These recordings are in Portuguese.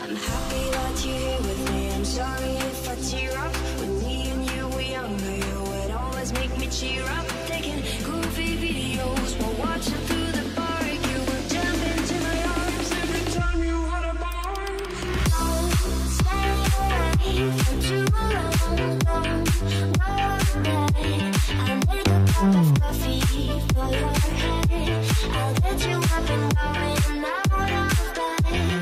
I'm happy that you're here with me. I'm sorry if I tear up. When me and you were younger, you would always make me cheer up. Taking goofy videos while watching through the park. You would jump into my arms every time you had a bar. Don't stay away for too long. I'll make a cup of coffee for your head. I'll get you up and going out of bed.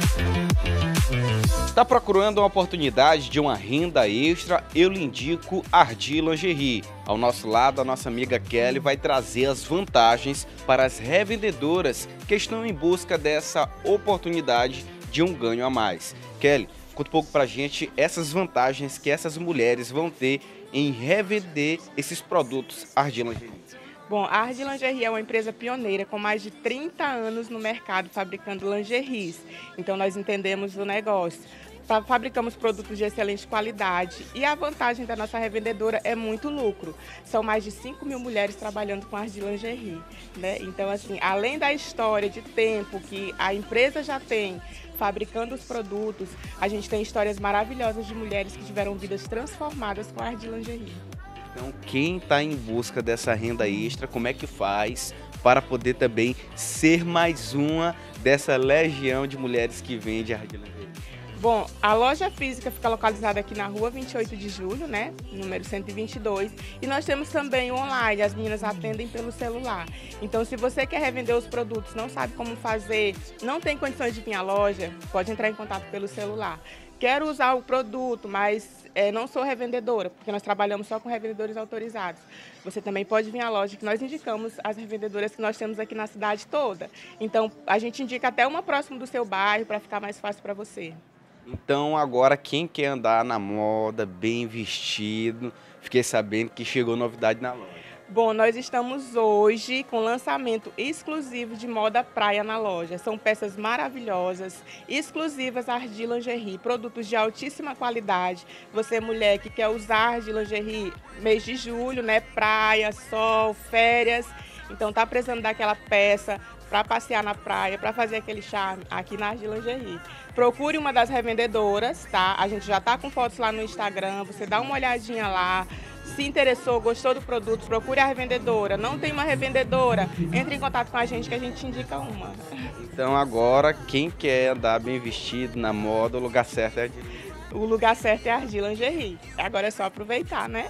Está procurando uma oportunidade de uma renda extra? Eu lhe indico Ardi Lingerie. Ao nosso lado, a nossa amiga Kelly vai trazer as vantagens para as revendedoras que estão em busca dessa oportunidade de um ganho a mais. Kelly, conta um pouco para a gente essas vantagens que essas mulheres vão ter em revender esses produtos Ardi Lingerie. Bom, a Ardi Lingerie é uma empresa pioneira com mais de 30 anos no mercado fabricando lingeries. Então nós entendemos o negócio. Fabricamos produtos de excelente qualidade e a vantagem da nossa revendedora é muito lucro. São mais de 5.000 mulheres trabalhando com a Ardi Lingerie, né? Então, assim, além da história de tempo que a empresa já tem fabricando os produtos, a gente tem histórias maravilhosas de mulheres que tiveram vidas transformadas com a Ardi Lingerie. Então, quem está em busca dessa renda extra, como é que faz para poder também ser mais uma dessa legião de mulheres que vende Ardi Lingerie? Bom, a loja física fica localizada aqui na rua 28 de julho, né, número 122, e nós temos também o online, as meninas atendem pelo celular. Então, se você quer revender os produtos, não sabe como fazer, não tem condições de vir à loja, pode entrar em contato pelo celular. Quero usar o produto, mas não sou revendedora, porque nós trabalhamos só com revendedores autorizados. Você também pode vir à loja, que nós indicamos as revendedoras que nós temos aqui na cidade toda. Então, a gente indica até uma próxima do seu bairro, para ficar mais fácil para você. Então agora quem quer andar na moda, bem vestido, fiquei sabendo que chegou novidade na loja. Bom, nós estamos hoje com lançamento exclusivo de moda praia na loja. São peças maravilhosas, exclusivas Ardi Lingerie, produtos de altíssima qualidade. Você, mulher que quer usar Ardi Lingerie, mês de julho, né? Praia, sol, férias. Então tá precisando daquela peça para passear na praia, para fazer aquele charme aqui na Ardi Lingerie. Procure uma das revendedoras, tá? A gente já tá com fotos lá no Instagram, você dá uma olhadinha lá. Se interessou, gostou do produto, procure a revendedora. Não tem uma revendedora, entre em contato com a gente que a gente indica uma. Então agora quem quer andar bem vestido na moda, o lugar certo é Ardi Lingerie. O lugar certo é a Ardi Lingerie. Agora é só aproveitar, né?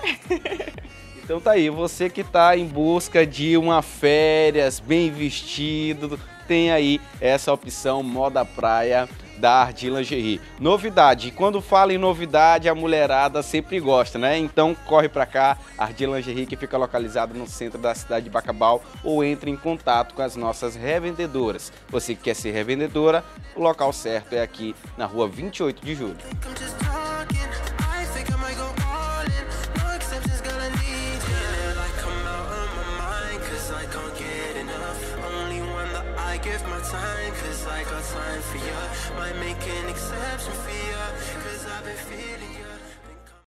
Então tá aí, você que está em busca de uma férias bem vestido, tem aí essa opção moda praia da Ardi Lingerie. Novidade, quando fala em novidade, a mulherada sempre gosta, né? Então corre para cá, Ardi Lingerie, que fica localizado no centro da cidade de Bacabal, ou entre em contato com as nossas revendedoras. Você que quer ser revendedora, o local certo é aqui na rua 28 de julho. Give my time, cause I got time for you. Might make an exception for you, cause I've been feeling you.